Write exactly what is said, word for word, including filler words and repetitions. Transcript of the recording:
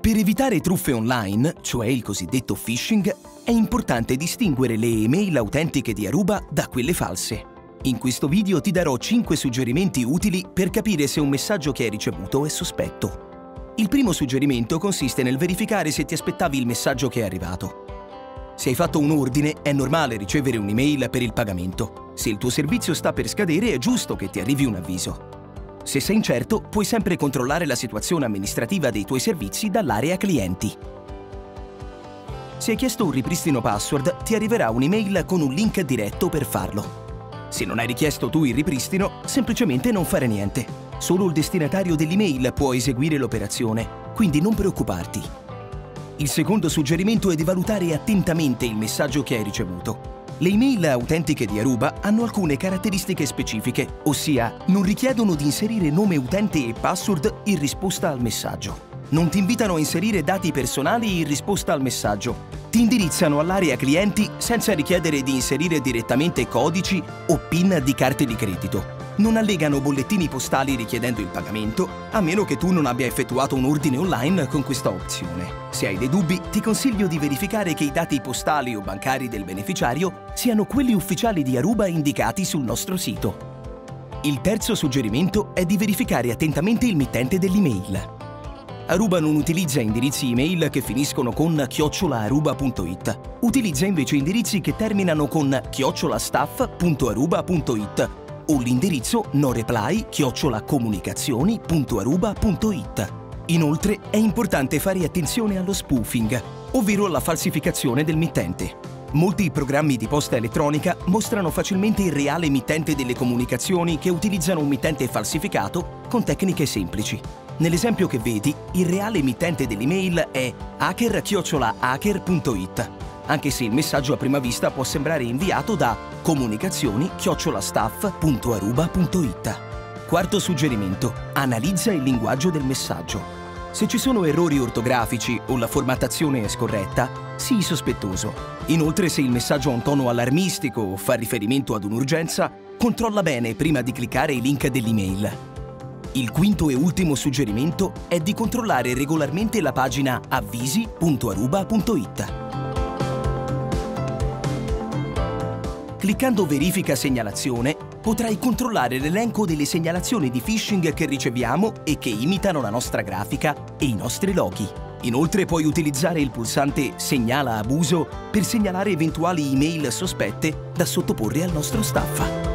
Per evitare truffe online, cioè il cosiddetto phishing, è importante distinguere le email autentiche di Aruba da quelle false. In questo video ti darò cinque suggerimenti utili per capire se un messaggio che hai ricevuto è sospetto. Il primo suggerimento consiste nel verificare se ti aspettavi il messaggio che è arrivato. Se hai fatto un ordine, è normale ricevere un'email per il pagamento. Se il tuo servizio sta per scadere, è giusto che ti arrivi un avviso. Se sei incerto, puoi sempre controllare la situazione amministrativa dei tuoi servizi dall'area clienti. Se hai chiesto un ripristino password, ti arriverà un'email con un link diretto per farlo. Se non hai richiesto tu il ripristino, semplicemente non fare niente. Solo il destinatario dell'email può eseguire l'operazione, quindi non preoccuparti. Il secondo suggerimento è di valutare attentamente il messaggio che hai ricevuto. Le email autentiche di Aruba hanno alcune caratteristiche specifiche, ossia non richiedono di inserire nome utente e password in risposta al messaggio. Non ti invitano a inserire dati personali in risposta al messaggio. Ti indirizzano all'area clienti senza richiedere di inserire direttamente codici o PIN di carte di credito. Non allegano bollettini postali richiedendo il pagamento, a meno che tu non abbia effettuato un ordine online con questa opzione. Se hai dei dubbi, ti consiglio di verificare che i dati postali o bancari del beneficiario siano quelli ufficiali di Aruba indicati sul nostro sito. Il terzo suggerimento è di verificare attentamente il mittente dell'email. Aruba non utilizza indirizzi email che finiscono con chiocciola aruba punto it. Utilizza invece indirizzi che terminano con chiocciola staff punto aruba punto it o l'indirizzo noreply chiocciola comunicazioni punto aruba punto it. Inoltre è importante fare attenzione allo spoofing, ovvero alla falsificazione del mittente. Molti programmi di posta elettronica mostrano facilmente il reale mittente delle comunicazioni che utilizzano un mittente falsificato con tecniche semplici. Nell'esempio che vedi, il reale mittente dell'email è hacker chiocciola hacker punto it, anche se il messaggio a prima vista può sembrare inviato da comunicazioni chiocciola staff punto aruba punto it. Quarto suggerimento: analizza il linguaggio del messaggio. Se ci sono errori ortografici o la formattazione è scorretta, sii sospettoso. Inoltre, se il messaggio ha un tono allarmistico o fa riferimento ad un'urgenza, controlla bene prima di cliccare i link dell'email. Il quinto e ultimo suggerimento è di controllare regolarmente la pagina avvisi punto aruba punto it. Cliccando Verifica segnalazione, potrai controllare l'elenco delle segnalazioni di phishing che riceviamo e che imitano la nostra grafica e i nostri loghi. Inoltre puoi utilizzare il pulsante Segnala abuso per segnalare eventuali email sospette da sottoporre al nostro staff.